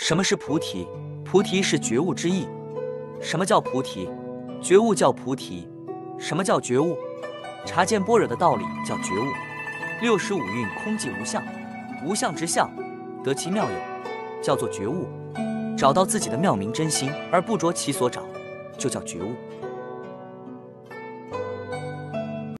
什么是菩提？菩提是觉悟之意。什么叫菩提？觉悟叫菩提。什么叫觉悟？察见般若的道理叫觉悟。65蕴空寂无相，无相之相，得其妙有，叫做觉悟。找到自己的妙明真心，而不着其所找，就叫觉悟。